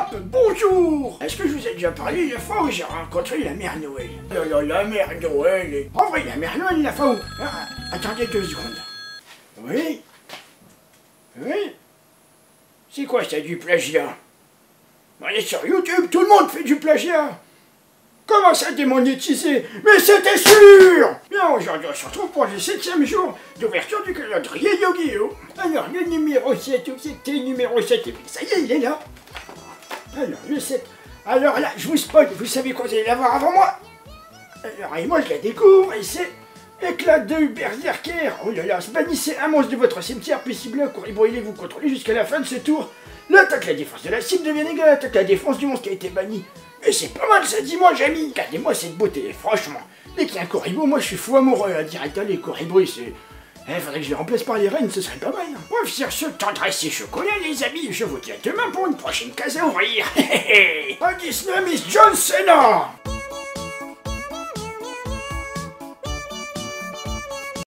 Hop, bonjour. Est-ce que je vous ai déjà parlé la fois où j'ai rencontré la mère Noël? La mère Noël... En vrai, la mère Noël, la fois où... attendez 2 secondes. Oui? Oui? C'est quoi ça, du plagiat? On est sur YouTube, tout le monde fait du plagiat. Comment ça démonétiser? Mais c'était sûr! Bien, aujourd'hui on se retrouve pour le 7e jour d'ouverture du calendrier Yu-Gi-Oh! Alors, le numéro 7, où c'était le numéro 7? Et puis ça y est, il est là. Alors, le 7. Alors là, je vous spoil, vous savez quoi vous allez l'avoir avant moi? Alors, et moi je la découvre, et c'est éclat de Berserker. Oh là là, bannissez un monstre de votre cimetière, puis ciblez un Kuriboh, vous contrôlez jusqu'à la fin de ce tour. L'attaque, la défense de la cible devient égale à l'attaque, la défense du monstre qui a été banni. Et c'est pas mal ça, dis-moi, Jamy. Regardez-moi cette beauté, franchement. Dès qu'il y a un Kuriboh, moi je suis fou amoureux, direct, les Kuriboh, c'est... faudrait que je les remplace par les reines, ce serait pas mal. Bref, sur ce, tendresse et chocolat, les amis, je vous dis à demain pour une prochaine case à ouvrir. Adieu, Miss John Cena.